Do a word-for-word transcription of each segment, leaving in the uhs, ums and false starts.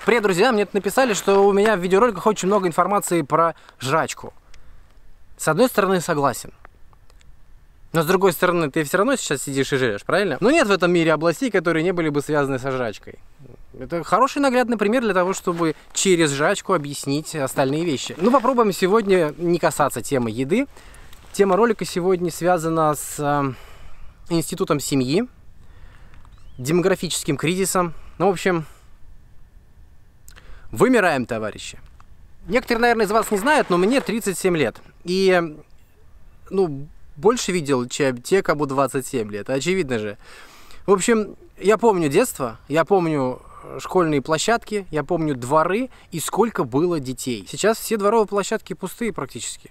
Привет, друзья! Мне тут написали, что у меня в видеороликах очень много информации про жрачку. С одной стороны, согласен. Но с другой стороны, ты все равно сейчас сидишь и жрешь, правильно? Но нет в этом мире областей, которые не были бы связаны со жрачкой. Это хороший наглядный пример для того, чтобы через жрачку объяснить остальные вещи. Ну, попробуем сегодня не касаться темы еды. Тема ролика сегодня связана с э, институтом семьи, демографическим кризисом. Ну, в общем, вымираем, товарищи. Некоторые, наверное, из вас не знают, но мне тридцать семь лет. И, ну, больше видел, чем те, кому двадцать семь лет. Очевидно же. В общем, я помню детство, я помню школьные площадки, я помню дворы и сколько было детей. Сейчас все дворовые площадки пустые практически.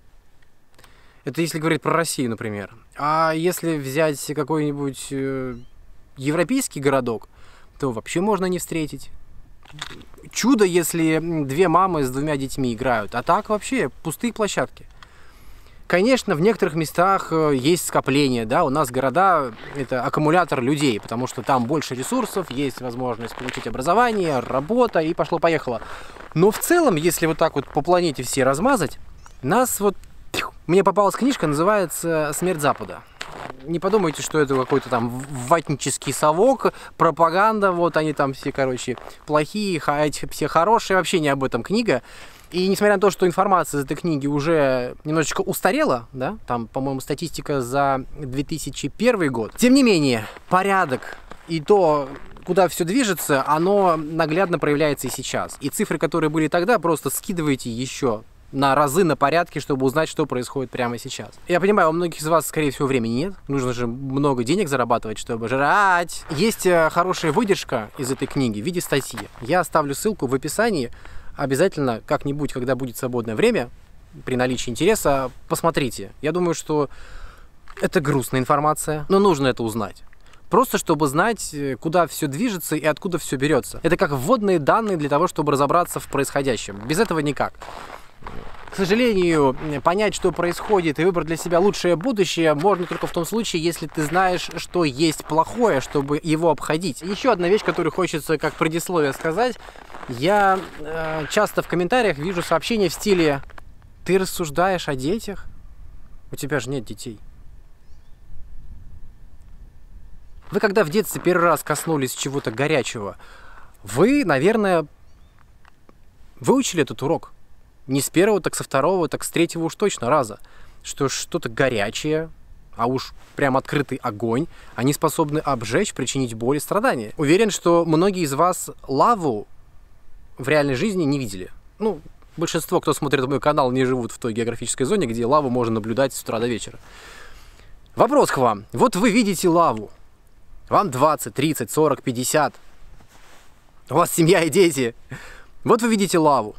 Это если говорить про Россию, например. А если взять какой-нибудь э, европейский городок, то вообще можно не встретить. Чудо, если две мамы с двумя детьми играют. А так вообще пустые площадки. Конечно, в некоторых местах есть скопление, да, у нас города – это аккумулятор людей, потому что там больше ресурсов, есть возможность получить образование, работа и пошло-поехало. Но в целом, если вот так вот по планете все размазать, нас вот… Мне попалась книжка, называется «Смерть Запада». Не подумайте, что это какой-то там ватнический совок, пропаганда, вот они там все, короче, плохие, а эти все хорошие, вообще не об этом книга. И несмотря на то, что информация из этой книги уже немножечко устарела, да, там, по-моему, статистика за две тысячи первый год, тем не менее, порядок и то, куда все движется, оно наглядно проявляется и сейчас. И цифры, которые были тогда, просто скидывайте еще на разы, на порядке, чтобы узнать, что происходит прямо сейчас. Я понимаю, у многих из вас, скорее всего, времени нет. Нужно же много денег зарабатывать, чтобы жрать. Есть хорошая выдержка из этой книги в виде статьи. Я оставлю ссылку в описании. Обязательно как-нибудь, когда будет свободное время, при наличии интереса, посмотрите. Я думаю, что это грустная информация, но нужно это узнать. Просто чтобы знать, куда все движется и откуда все берется. Это как вводные данные для того, чтобы разобраться в происходящем. Без этого никак. К сожалению, понять, что происходит, и выбрать для себя лучшее будущее можно только в том случае, если ты знаешь, что есть плохое, чтобы его обходить. Еще одна вещь, которую хочется как предисловие сказать. Я э, часто в комментариях вижу сообщения в стиле «Ты рассуждаешь о детях? У тебя же нет детей». Вы когда в детстве первый раз коснулись чего-то горячего, вы, наверное, выучили этот урок. Не с первого, так со второго, так с третьего уж точно раза. Что что-то горячее, а уж прям открытый огонь, они способны обжечь, причинить боль и страдания. Уверен, что многие из вас лаву в реальной жизни не видели. Ну, большинство, кто смотрит мой канал, не живут в той географической зоне, где лаву можно наблюдать с утра до вечера. Вопрос к вам. Вот вы видите лаву. Вам двадцать, тридцать, сорок, пятьдесят. У вас семья и дети. Вот вы видите лаву.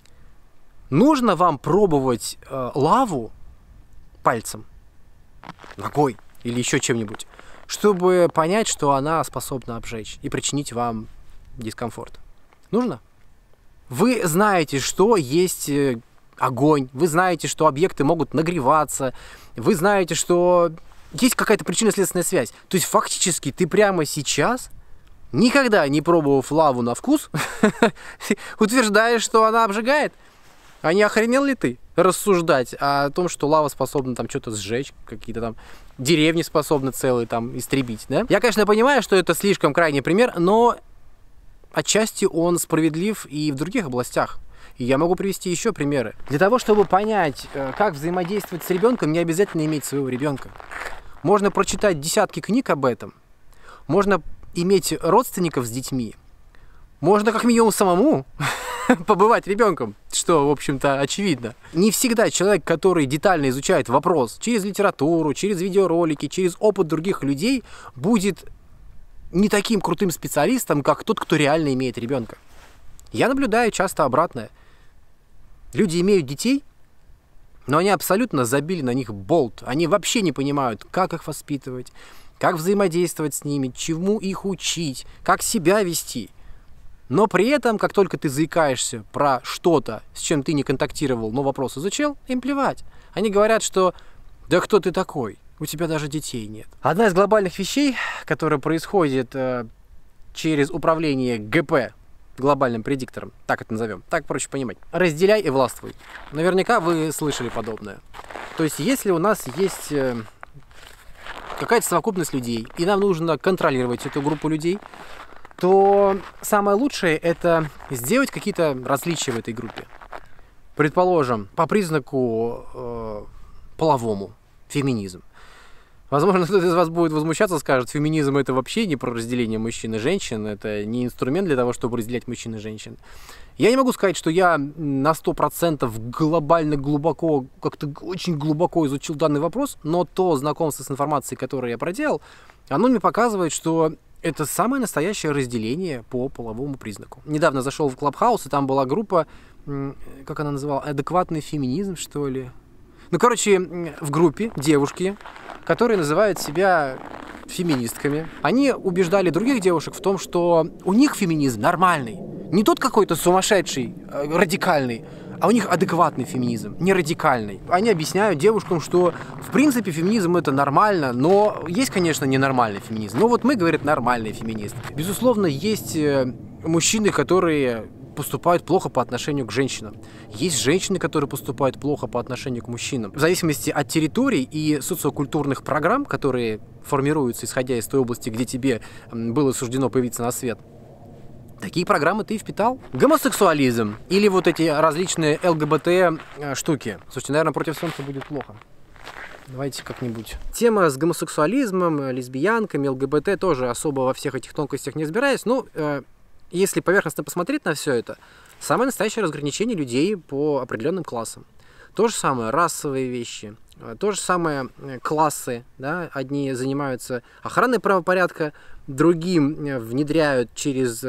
Нужно вам пробовать э, лаву пальцем, ногой или еще чем-нибудь, чтобы понять, что она способна обжечь и причинить вам дискомфорт. Нужно? Вы знаете, что есть э, огонь, вы знаете, что объекты могут нагреваться, вы знаете, что есть какая-то причинно-следственная связь. То есть фактически ты прямо сейчас, никогда не пробовав лаву на вкус, утверждаешь, что она обжигает. А не охренел ли ты рассуждать о том, что лава способна там что-то сжечь, какие-то там деревни способны целые там истребить, да? Я, конечно, понимаю, что это слишком крайний пример, но отчасти он справедлив и в других областях. И я могу привести еще примеры. Для того, чтобы понять, как взаимодействовать с ребенком, не обязательно иметь своего ребенка. Можно прочитать десятки книг об этом, можно иметь родственников с детьми, можно как минимум самому побывать ребенком, что, в общем-то, очевидно. Не всегда человек, который детально изучает вопрос через литературу, через видеоролики, через опыт других людей, будет не таким крутым специалистом, как тот, кто реально имеет ребенка. Я наблюдаю часто обратное. Люди имеют детей, но они абсолютно забили на них болт. Они вообще не понимают, как их воспитывать, как взаимодействовать с ними, чему их учить, как себя вести. Но при этом, как только ты заикаешься про что-то, с чем ты не контактировал, но вопрос изучил, им плевать. Они говорят, что «да кто ты такой? У тебя даже детей нет». Одна из глобальных вещей, которая происходит э, через управление ГП глобальным предиктором, так это назовем, так проще понимать. Разделяй и властвуй. Наверняка вы слышали подобное. То есть, если у нас есть какая-то совокупность людей, и нам нужно контролировать эту группу людей, то самое лучшее — это сделать какие-то различия в этой группе. Предположим, по признаку э, половому, феминизм. Возможно, кто-то из вас будет возмущаться, скажет, феминизм — это вообще не про разделение мужчин и женщин, это не инструмент для того, чтобы разделять мужчин и женщин. Я не могу сказать, что я на сто процентов глобально глубоко, как-то очень глубоко изучил данный вопрос, но то знакомство с информацией, которое я проделал, оно мне показывает, что это самое настоящее разделение по половому признаку. Недавно зашел в Клабхаус, и там была группа, как она называла, адекватный феминизм, что ли? Ну, короче, в группе девушки, которые называют себя феминистками, они убеждали других девушек в том, что у них феминизм нормальный. Не тот какой-то сумасшедший, радикальный, а у них адекватный феминизм, не радикальный. Они объясняют девушкам, что в принципе феминизм это нормально, но есть, конечно, ненормальный феминизм. Но вот мы, говорят, нормальные феминистки. Безусловно, есть мужчины, которые поступают плохо по отношению к женщинам. Есть женщины, которые поступают плохо по отношению к мужчинам. В зависимости от территорий и социокультурных программ, которые формируются, исходя из той области, где тебе было суждено появиться на свет, такие программы ты и впитал. Гомосексуализм или вот эти различные ЛГБТ штуки. Слушайте, наверное, против солнца будет плохо. Давайте как-нибудь. Тема с гомосексуализмом, лесбиянками, ЛГБТ тоже особо во всех этих тонкостях не разбираюсь. Но э, если поверхностно посмотреть на все это, самое настоящее разграничение людей по определенным классам. То же самое расовые вещи, то же самое классы. Да? Одни занимаются охраной правопорядка, другим внедряют через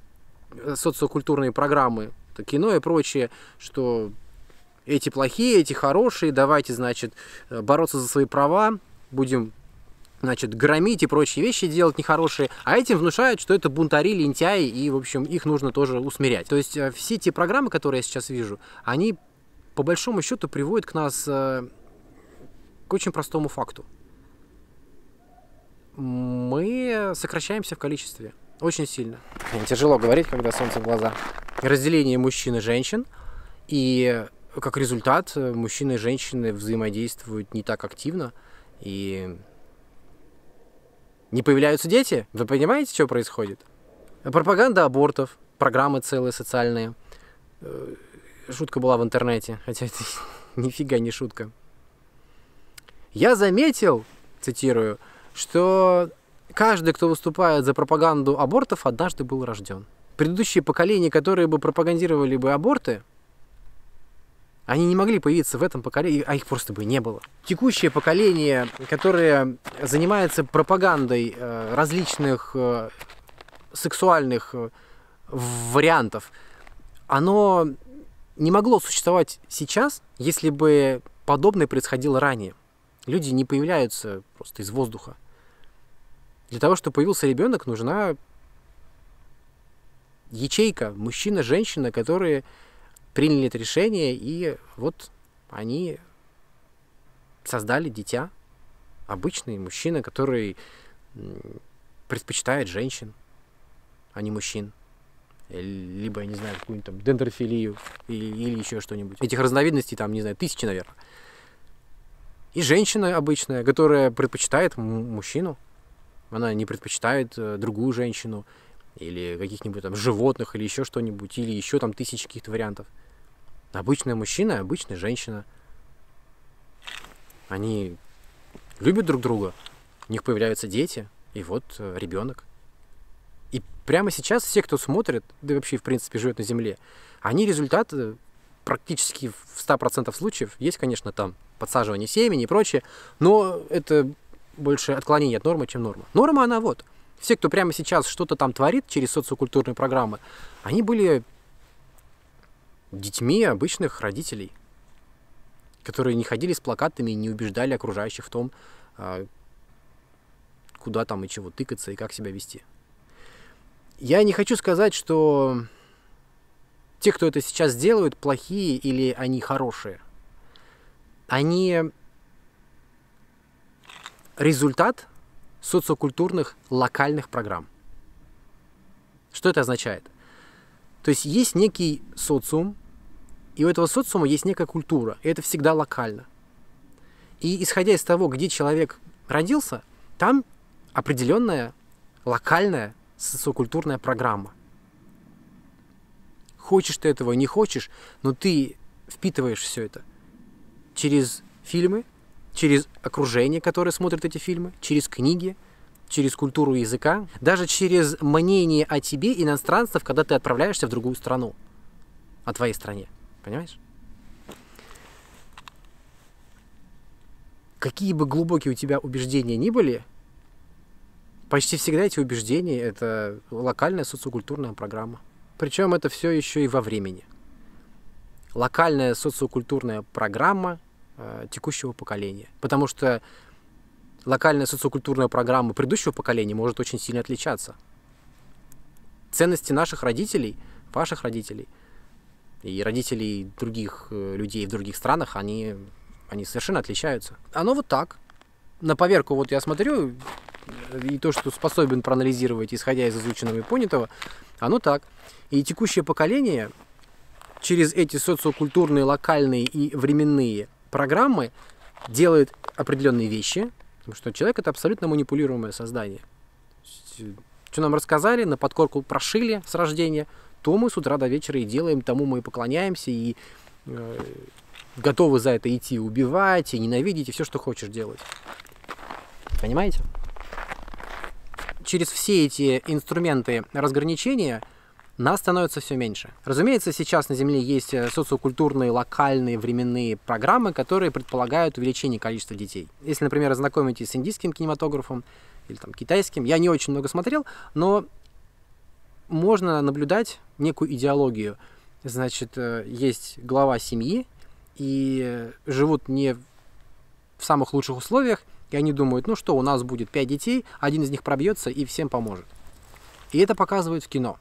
социокультурные программы, кино и прочее, что эти плохие, эти хорошие, давайте, значит, бороться за свои права, будем, значит, громить и прочие вещи делать нехорошие, а этим внушают, что это бунтари, лентяи, и, в общем, их нужно тоже усмирять. То есть все те программы, которые я сейчас вижу, они, по большому счету, приводят к нас к очень простому факту. Мы сокращаемся в количестве. Очень сильно. Тяжело говорить, когда солнце в глаза. Разделение мужчин и женщин. И как результат, мужчины и женщины взаимодействуют не так активно. И не появляются дети. Вы понимаете, что происходит? Пропаганда абортов, программы целые социальные. Шутка была в интернете, хотя это нифига не шутка. Я заметил, цитирую, что каждый, кто выступает за пропаганду абортов, однажды был рожден. Предыдущие поколения, которые бы пропагандировали бы аборты, они не могли появиться в этом поколении, а их просто бы не было. Текущее поколение, которое занимается пропагандой различных сексуальных вариантов, оно не могло существовать сейчас, если бы подобное происходило ранее. Люди не появляются просто из воздуха. Для того, чтобы появился ребенок, нужна ячейка, мужчина, женщина, которые приняли это решение, и вот они создали дитя. Обычный мужчина, который предпочитает женщин, а не мужчин. Либо, я не знаю, какую-нибудь там дендрофилию или, или еще что-нибудь. Этих разновидностей там, не знаю, тысячи, наверное. И женщина обычная, которая предпочитает мужчину. Она не предпочитает другую женщину или каких-нибудь там животных или еще что-нибудь, или еще там тысячи каких-то вариантов. Обычный мужчина, обычная женщина. Они любят друг друга, у них появляются дети, и вот ребенок. И прямо сейчас все, кто смотрит, да и вообще в принципе живет на Земле, они результат практически в ста процентах случаев, есть, конечно, там подсаживание семени и прочее, но это больше отклонение от нормы, чем норма. Норма, она вот. Все, кто прямо сейчас что-то там творит через социокультурные программы, они были детьми обычных родителей, которые не ходили с плакатами и не убеждали окружающих в том, куда там и чего тыкаться и как себя вести. Я не хочу сказать, что те, кто это сейчас делают, плохие или они хорошие. Они результат социокультурных локальных программ. Что это означает? То есть есть некий социум, и у этого социума есть некая культура, и это всегда локально. И исходя из того, где человек родился, там определенная локальная социокультурная программа. Хочешь ты этого, не хочешь, но ты впитываешь все это через фильмы, через окружение, которое смотрит эти фильмы, через книги, через культуру языка, даже через мнение о тебе иностранцев, когда ты отправляешься в другую страну, о твоей стране. Понимаешь? Какие бы глубокие у тебя убеждения ни были, почти всегда эти убеждения — это локальная социокультурная программа. Причем это все еще и во времени. Локальная социокультурная программа э, текущего поколения. Потому что локальная социокультурная программа предыдущего поколения может очень сильно отличаться. Ценности наших родителей, ваших родителей и родителей других э, людей в других странах, они, они совершенно отличаются. Оно вот так. На поверку вот я смотрю, и то, что способен проанализировать, исходя из изученного и понятого, оно так. И текущее поколение через эти социокультурные, локальные и временные программы делает определенные вещи, потому что человек — это абсолютно манипулируемое создание. Что нам рассказали, на подкорку прошили с рождения, то мы с утра до вечера и делаем, тому мы и поклоняемся, и э, готовы за это идти убивать, и ненавидеть, и все, что хочешь делать. Понимаете? Через все эти инструменты разграничения нас становится все меньше. Разумеется, сейчас на Земле есть социокультурные, локальные, временные программы, которые предполагают увеличение количества детей. Если, например, ознакомитесь с индийским кинематографом или там, китайским, я не очень много смотрел, но можно наблюдать некую идеологию. Значит, есть глава семьи, и живут не в самых лучших условиях, и они думают, ну что, у нас будет пять детей, один из них пробьется и всем поможет. И это показывают в кино.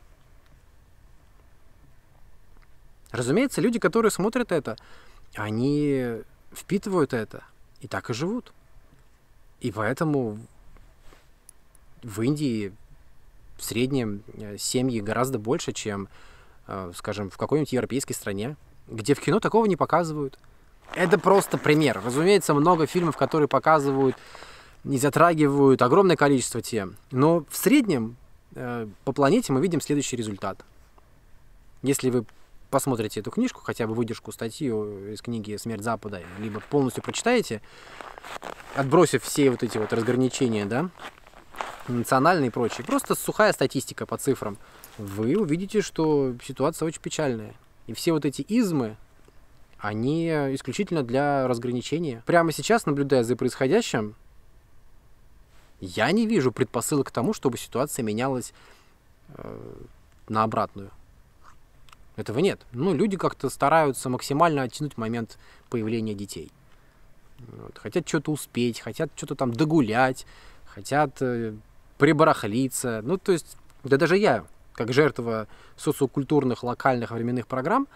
Разумеется, люди, которые смотрят это, они впитывают это и так и живут. И поэтому в Индии в среднем семьи гораздо больше, чем, скажем, в какой-нибудь европейской стране, где в кино такого не показывают. Это просто пример. Разумеется, много фильмов, которые показывают и затрагивают огромное количество тем. Но в среднем по планете мы видим следующий результат. Если вы посмотрите эту книжку, хотя бы выдержку, статью из книги «Смерть Запада», либо полностью прочитаете, отбросив все вот эти вот разграничения, да, национальные и прочие, просто сухая статистика по цифрам, вы увидите, что ситуация очень печальная. И все вот эти измы, они исключительно для разграничения. Прямо сейчас, наблюдая за происходящим, я не вижу предпосылок к тому, чтобы ситуация менялась э, на обратную. Этого нет. Ну, люди как-то стараются максимально оттянуть момент появления детей. Вот. Хотят что-то успеть, хотят что-то там догулять, хотят э, прибарахлиться. Ну, то есть, да даже я, как жертва социокультурных, локальных, временных программ,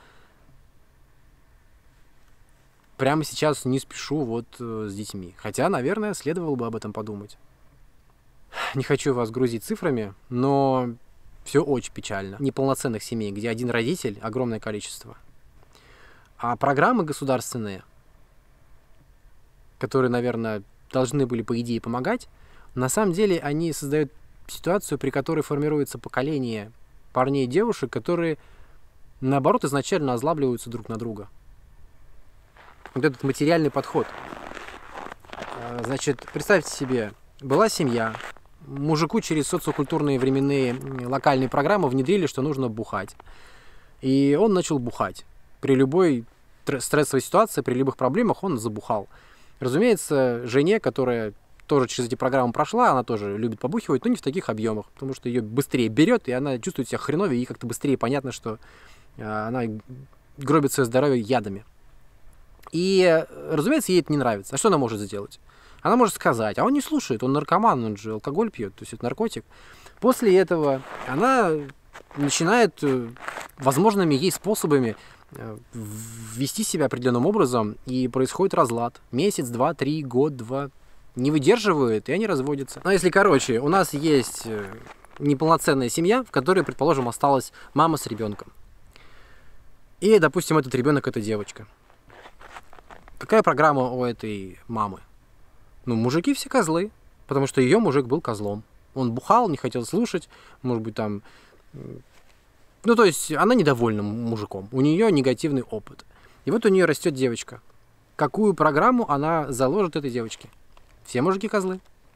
прямо сейчас не спешу вот э, с детьми. Хотя, наверное, следовало бы об этом подумать. Не хочу вас грузить цифрами, но все очень печально. Неполноценных семей, где один родитель, огромное количество. А программы государственные, которые, наверное, должны были, по идее, помогать, на самом деле они создают ситуацию, при которой формируется поколение парней и девушек, которые, наоборот, изначально озлабливаются друг на друга. Вот этот материальный подход. Значит, представьте себе, была семья, мужику через социокультурные, временные, локальные программы внедрили, что нужно бухать. И он начал бухать. При любой стрессовой ситуации, при любых проблемах он забухал. Разумеется, жене, которая тоже через эти программы прошла, она тоже любит побухивать, но не в таких объемах, потому что ее быстрее берет, и она чувствует себя хреновее, и как-то быстрее понятно, что она гробит свое здоровье ядами. И, разумеется, ей это не нравится. А что она может сделать? Она может сказать, а он не слушает, он наркоман, он же алкоголь пьет, то есть это наркотик. После этого она начинает возможными ей способами вести себя определенным образом, и происходит разлад. Месяц, два, три, год, два. Не выдерживают, и они разводятся. Но если, короче, у нас есть неполноценная семья, в которой, предположим, осталась мама с ребенком. И, допустим, этот ребенок — это девочка. Какая программа у этой мамы? Ну, мужики все козлы, потому что ее мужик был козлом. Он бухал, не хотел слушать, может быть, там... Ну, то есть она недовольна мужиком, у нее негативный опыт. И вот у нее растет девочка. Какую программу она заложит этой девочке? Все мужики козлы.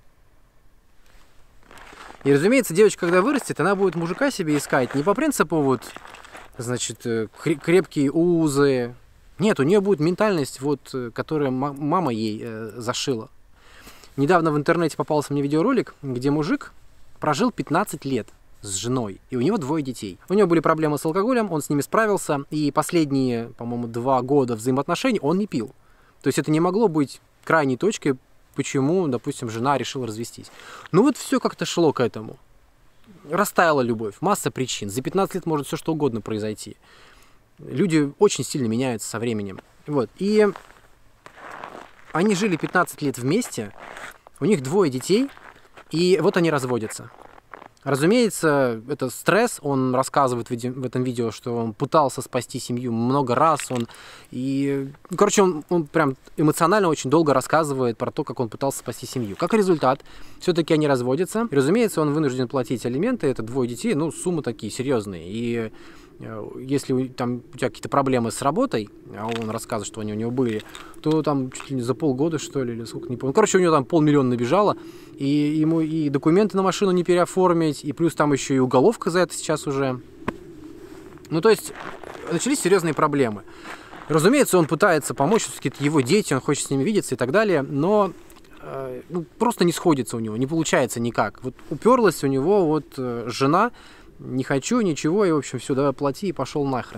И, разумеется, девочка, когда вырастет, она будет мужика себе искать не по принципу вот, значит, крепкие узы. Нет, у нее будет ментальность, вот, которую мама ей э, зашила. Недавно в интернете попался мне видеоролик, где мужик прожил пятнадцать лет с женой, и у него двое детей. У него были проблемы с алкоголем, он с ними справился, и последние, по-моему, два года взаимоотношений он не пил. То есть это не могло быть крайней точкой, почему, допустим, жена решила развестись. Ну вот все как-то шло к этому. Растаяла любовь, масса причин. За пятнадцать лет может все что угодно произойти. Люди очень сильно меняются со временем. Вот. И они жили пятнадцать лет вместе, у них двое детей, и вот они разводятся. Разумеется, это стресс, он рассказывает в этом видео, что он пытался спасти семью много раз, он, и, короче, он, он прям эмоционально очень долго рассказывает про то, как он пытался спасти семью. Как результат, все-таки они разводятся, и, разумеется, он вынужден платить алименты, это двое детей, ну, суммы такие серьезные, и если там у тебя какие-то проблемы с работой, а он рассказывает, что они у него были, то там чуть ли не за полгода, что ли, или сколько, не помню. Короче, у него там полмиллиона набежало, и ему и документы на машину не переоформить, и плюс там еще и уголовка за это сейчас уже. Ну, то есть, начались серьезные проблемы. Разумеется, он пытается помочь, все-таки это его дети, он хочет с ними видеться и так далее, но э, ну, просто не сходится у него, не получается никак. Вот уперлась у него вот э, жена, не хочу, ничего, и, в общем, все, давай плати, и пошел нахрен.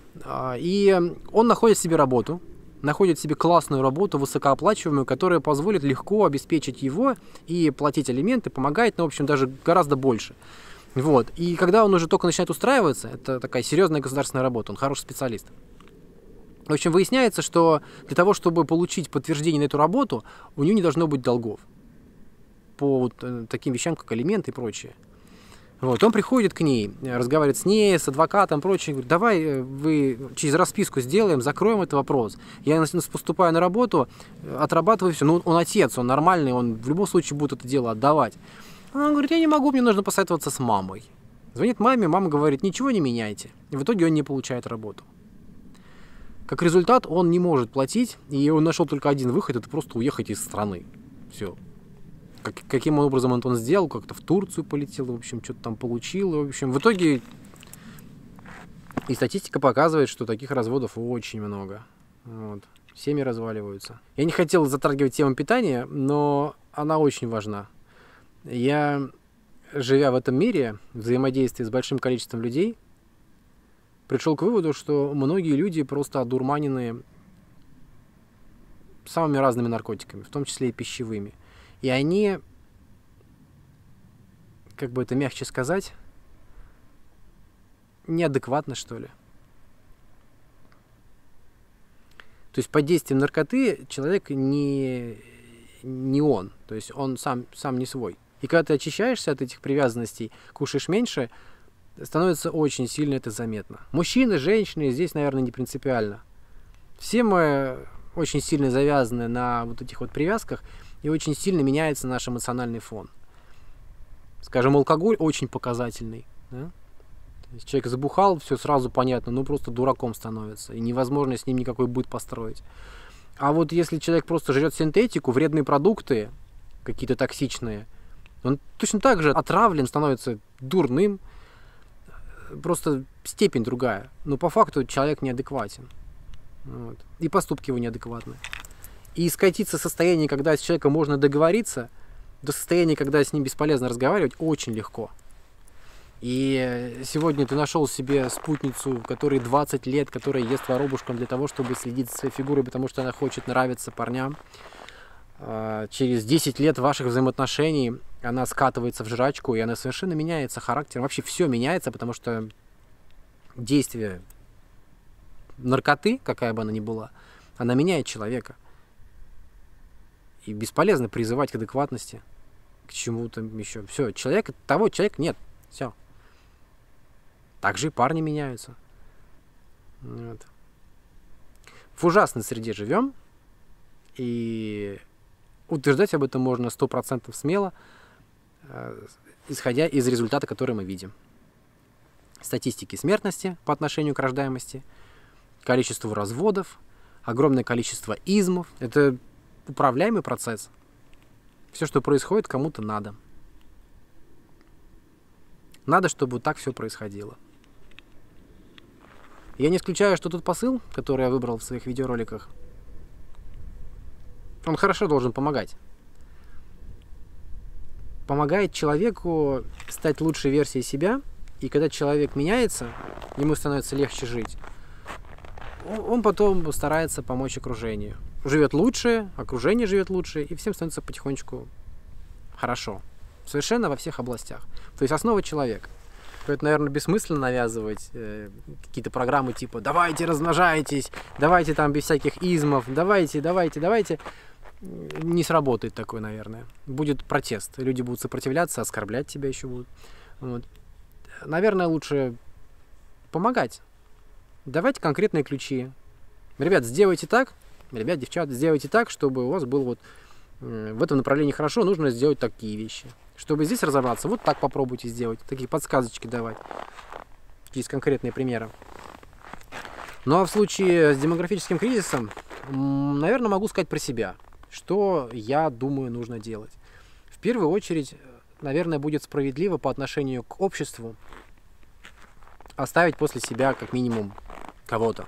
И он находит себе работу, находит себе классную работу, высокооплачиваемую, которая позволит легко обеспечить его и платить алименты, помогает, ну, в общем, даже гораздо больше. Вот. И когда он уже только начинает устраиваться, это такая серьезная государственная работа, он хороший специалист. В общем, выясняется, что для того, чтобы получить подтверждение на эту работу, у него не должно быть долгов по вот таким вещам, как алименты и прочее. Вот, он приходит к ней, разговаривает с ней, с адвокатом и прочее, говорит, давай вы через расписку сделаем, закроем этот вопрос. Я поступаю на работу, отрабатываю все. Ну, он отец, он нормальный, он в любом случае будет это дело отдавать. Он говорит, я не могу, мне нужно посоветоваться с мамой. Звонит маме, мама говорит, ничего не меняйте. И в итоге он не получает работу. Как результат, он не может платить, и он нашел только один выход, это просто уехать из страны. Все. Как, каким образом он это сделал, как-то в Турцию полетел, в общем, что-то там получил. В общем, в итоге и статистика показывает, что таких разводов очень много. Вот. Семьи разваливаются. Я не хотел затрагивать тему питания, но она очень важна. Я, живя в этом мире, взаимодействуя с большим количеством людей, пришел к выводу, что многие люди просто одурманены самыми разными наркотиками, в том числе и пищевыми. И они, как бы это мягче сказать, неадекватны, что ли. То есть под действием наркоты человек не, не он, то есть он сам, сам не свой. И когда ты очищаешься от этих привязанностей, кушаешь меньше, становится очень сильно это заметно. Мужчины, женщины, здесь, наверное, не принципиально. Все мы очень сильно завязаны на вот этих вот привязках, и очень сильно меняется наш эмоциональный фон. Скажем, алкоголь очень показательный. Да? То есть человек забухал, все сразу понятно, ну просто дураком становится, и невозможно с ним никакой быт построить. А вот если человек просто жрет синтетику, вредные продукты, какие-то токсичные, он точно так же отравлен, становится дурным, просто степень другая. Но по факту человек неадекватен. Вот. И поступки его неадекватны. И скатиться в состояние, когда с человеком можно договориться, до состояния, когда с ним бесполезно разговаривать, очень легко. И сегодня ты нашел себе спутницу, которой двадцать лет, которая ест воробушком для того, чтобы следить за своей фигурой, потому что она хочет нравиться парням. Через десять лет ваших взаимоотношений она скатывается в жрачку, и она совершенно меняется характером. Вообще все меняется, потому что действие наркоты, какая бы она ни была, она меняет человека. И бесполезно призывать к адекватности, к чему-то еще. Все, человека, того человека нет. Все. Так же и парни меняются. Вот. В ужасной среде живем, и утверждать об этом можно сто процентов смело, исходя из результата, который мы видим. Статистики смертности по отношению к рождаемости, количеству разводов, огромное количество измов. Это управляемый процесс. Все, что происходит, кому-то надо. Надо, чтобы вот так все происходило. Я не исключаю, что тот посыл, который я выбрал в своих видеороликах, он хорошо должен помогать. Помогает человеку стать лучшей версией себя, и когда человек меняется, ему становится легче жить, он потом старается помочь окружению. Живет лучше, окружение живет лучше, и всем становится потихонечку хорошо. Совершенно во всех областях. То есть основа человека. Поэтому, наверное, бессмысленно навязывать э, какие-то программы типа «давайте размножайтесь», «давайте там без всяких измов», «давайте, давайте, давайте». Не сработает такое, наверное. Будет протест. Люди будут сопротивляться, оскорблять тебя еще будут. Вот. Наверное, лучше помогать. Давайте конкретные ключи. Ребят, сделайте так. Ребят, девчат, сделайте так, чтобы у вас было вот э, в этом направлении хорошо. Нужно сделать такие вещи. Чтобы здесь разобраться, вот так попробуйте сделать. Такие подсказочки давать. Есть конкретные примеры. Ну а в случае с демографическим кризисом, наверное, могу сказать про себя. Что я думаю нужно делать. В первую очередь, наверное, будет справедливо по отношению к обществу оставить после себя как минимум кого-то.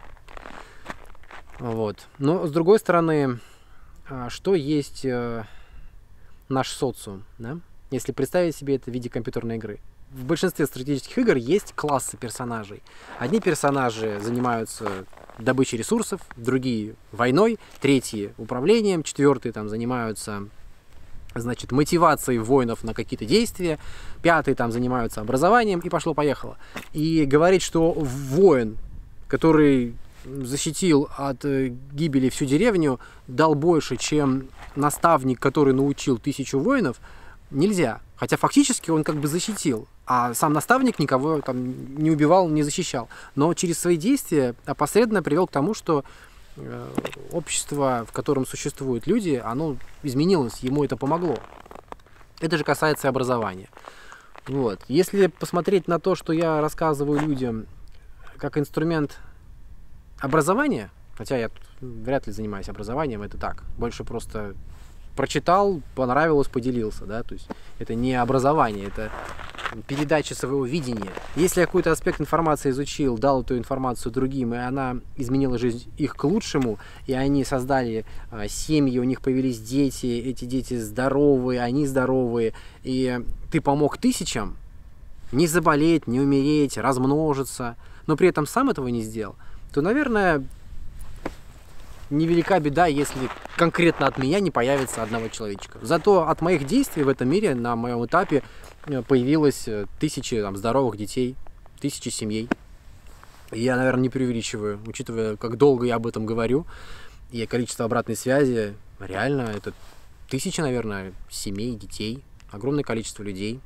Вот. Но с другой стороны, что есть наш социум, да? Если представить себе это в виде компьютерной игры. В большинстве стратегических игр есть классы персонажей. Одни персонажи занимаются добычей ресурсов, другие войной, третьи управлением, четвертые там занимаются, значит, мотивацией воинов на какие-то действия, пятые там занимаются образованием, и пошло-поехало. И говорить, что воин, который защитил от гибели всю деревню, дал больше, чем наставник, который научил тысячу воинов, нельзя. Хотя фактически он как бы защитил, а сам наставник никого там не убивал, не защищал. Но через свои действия опосредованно привел к тому, что э, общество, в котором существуют люди, оно изменилось, ему это помогло. Это же касается и образования. Вот. Если посмотреть на то, что я рассказываю людям как инструмент образования, хотя я тут вряд ли занимаюсь образованием, это так, больше просто прочитал, понравилось, поделился, да, то есть это не образование, это передача своего видения. Если я какой-то аспект информации изучил, дал эту информацию другим, и она изменила жизнь их к лучшему, и они создали а, семьи, у них появились дети, эти дети здоровые, они здоровые, и ты помог тысячам не заболеть, не умереть, размножиться, но при этом сам этого не сделал, то, наверное, невелика беда, если конкретно от меня не появится одного человечка. Зато от моих действий в этом мире на моем этапе появилось тысячи там, здоровых детей, тысячи семей. И я, наверное, не преувеличиваю, учитывая, как долго я об этом говорю, и количество обратной связи, реально, это тысячи, наверное, семей, детей, огромное количество людей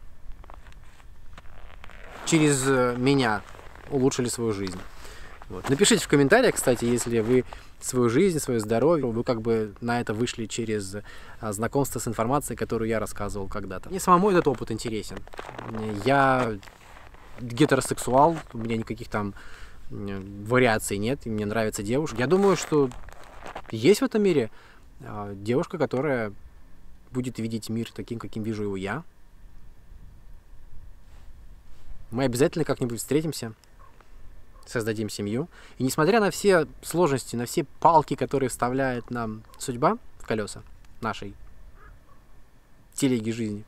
через меня улучшили свою жизнь. Вот. Напишите в комментариях, кстати, если вы свою жизнь, свое здоровье, вы как бы на это вышли через а, знакомство с информацией, которую я рассказывал когда-то. Мне самому этот опыт интересен. Я гетеросексуал, у меня никаких там вариаций нет, и мне нравятся девушки. Я думаю, что есть в этом мире а, девушка, которая будет видеть мир таким, каким вижу его я. Мы обязательно как-нибудь встретимся, создадим семью. И несмотря на все сложности, на все палки, которые вставляет нам судьба в колеса нашей телеги жизни,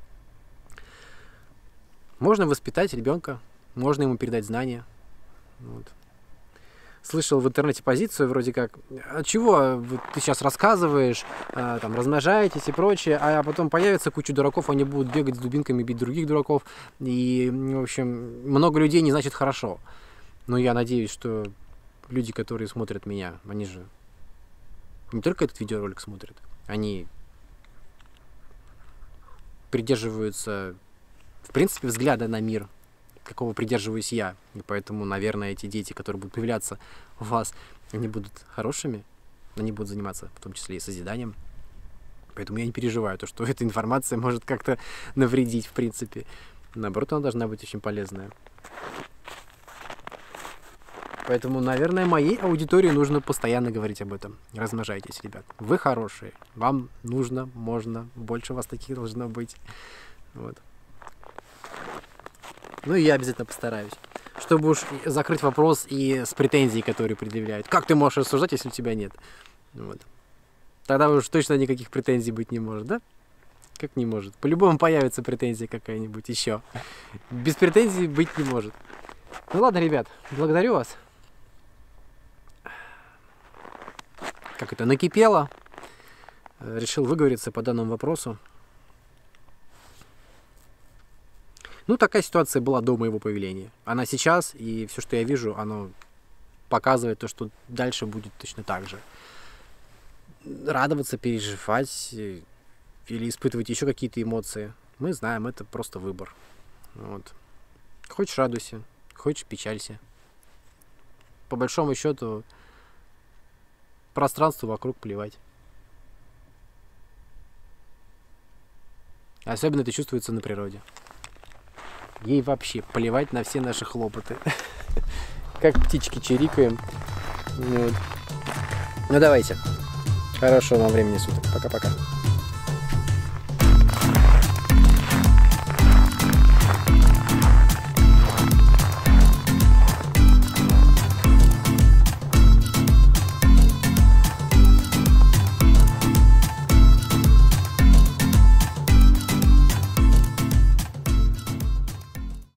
можно воспитать ребенка, можно ему передать знания. Вот. Слышал в интернете позицию вроде как: а чего ты сейчас рассказываешь, а, там, размножаетесь и прочее, а потом появится куча дураков, они будут бегать с дубинками, бить других дураков, и, в общем, много людей не значит хорошо. Но я надеюсь, что люди, которые смотрят меня, они же не только этот видеоролик смотрят, они придерживаются в принципе, взгляда на мир, какого придерживаюсь я. И поэтому, наверное, эти дети, которые будут появляться у вас, они будут хорошими, они будут заниматься в том числе и созиданием. Поэтому я не переживаю, то, что эта информация может как-то навредить, в принципе. Наоборот, она должна быть очень полезная. Поэтому, наверное, моей аудитории нужно постоянно говорить об этом. Размножайтесь, ребят. Вы хорошие. Вам нужно, можно. Больше вас таких должно быть. Вот. Ну и я обязательно постараюсь. Чтобы уж закрыть вопрос и с претензией, которые предъявляют. Как ты можешь рассуждать, если у тебя нет? Вот. Тогда уж точно никаких претензий быть не может, да? Как не может? По-любому появится претензия какая-нибудь еще. Без претензий быть не может. Ну ладно, ребят, благодарю вас. Как это, накипело. Решил выговориться по данному вопросу. Ну, такая ситуация была до моего появления. Она сейчас, и все, что я вижу, оно показывает то, что дальше будет точно так же. Радоваться, переживать или испытывать еще какие-то эмоции. Мы знаем, это просто выбор. Вот. Хочешь — радуйся, хочешь — печалься. По большому счету, пространству вокруг плевать. Особенно это чувствуется на природе. Ей вообще плевать на все наши хлопоты. Как птички чирикаем. Вот. Ну давайте. Хорошего вам времени суток. Пока-пока.